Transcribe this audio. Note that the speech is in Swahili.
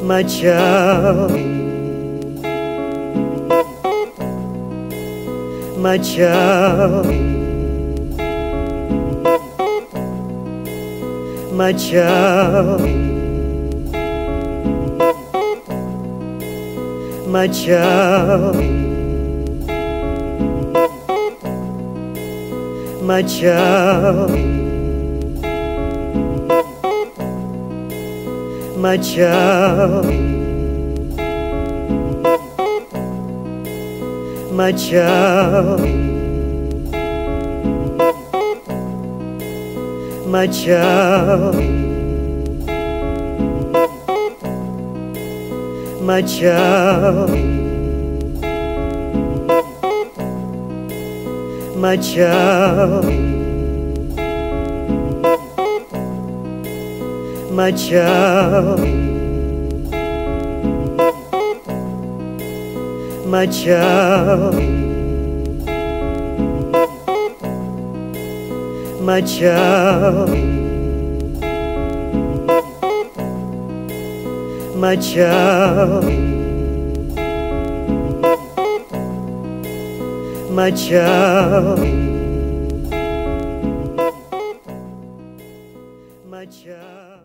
Childish, my Childish, my Childish, my Childish, my Childish, my Childish, my Childish, my Childish, my Childish, my Childish, my Childish, my Childish, my Childish, my Childish, my Childish, my Childish.